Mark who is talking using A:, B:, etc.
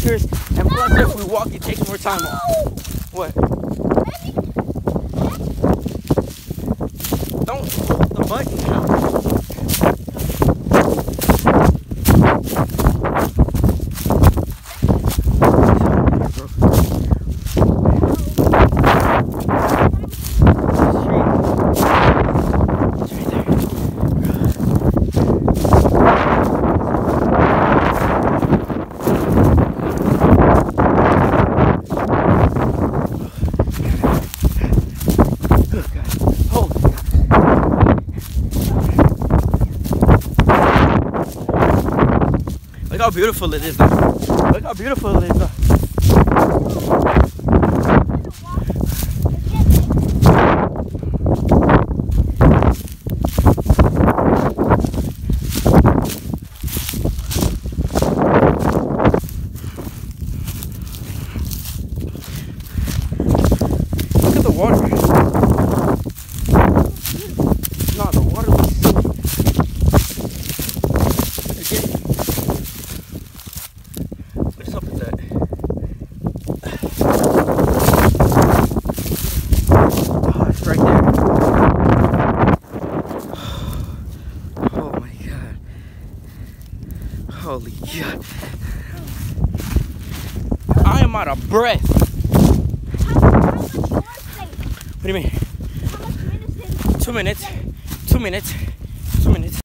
A: pictures, and plus if we walk, it takes more time off. What? Don't hold the button now. Look how beautiful it is though. Look how beautiful it is though. Look at the water. No, the water looks so... What's up with that? Oh, it's right there. Oh my God. Holy God. I am out of breath. What do you mean? 2 minutes. 2 minutes. 2 minutes.